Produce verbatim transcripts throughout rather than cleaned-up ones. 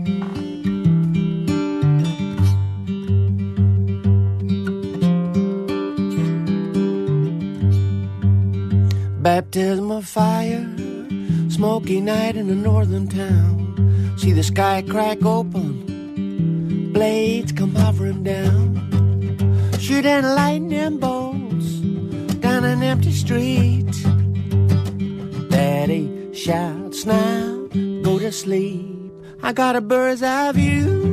Baptism of fire, smoky night in a northern town. See the sky crack open, blades come hovering down, shooting lightning bolts down an empty street. Daddy shouts now, go to sleep, I got a bird's eye view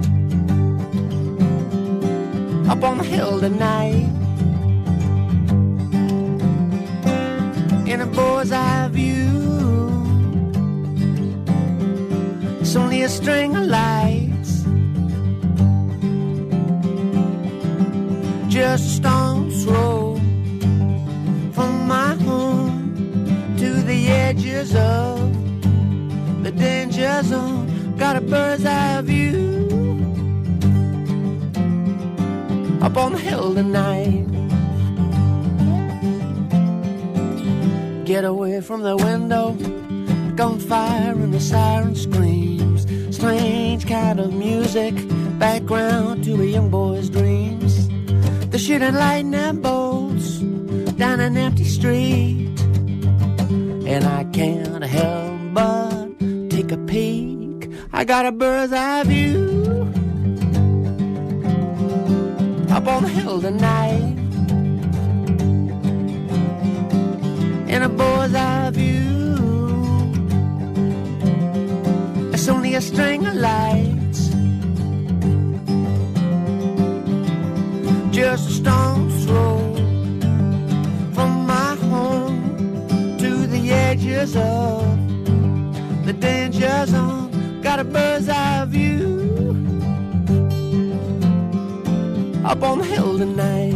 up on the hill tonight. In a bird's eye view, it's only a string of lights, just a stone's throw from my home to the edges of the danger zone. Got a bird's eye view up on the hill tonight. Get away from the window, gunfire and the siren screams. Strange kind of music, background to a young boy's dreams. The shooting lightning bolts down an empty street, and I can't help but take a peek. I got a bird's eye view up on the hill tonight. In a bird's eye view, it's only a string of lights, just a stone's throw from my home to the edges of the danger zone. Got a bird's eye view up on the hill tonight.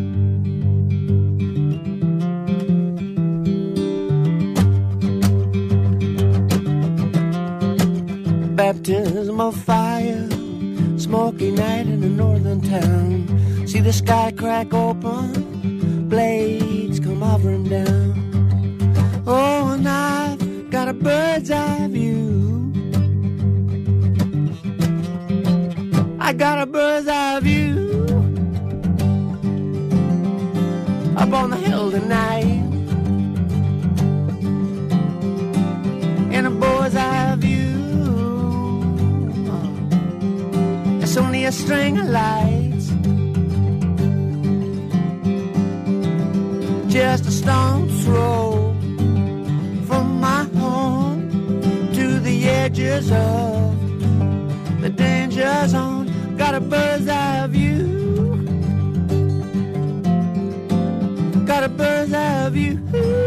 Baptism of fire, smoky night in a northern town. See the sky crack open, blades come hovering down. Oh, and I've got a bird's eye view. I got a bird's eye view up on the hill tonight. In a bird's eye view, it's only a string of lights, just a stone's throw from my home to the edges of the danger zone. Got a bird's eye view, got a bird's eye view.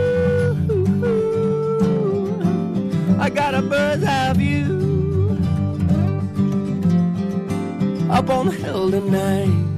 I got a bird's eye view up on the hill tonight.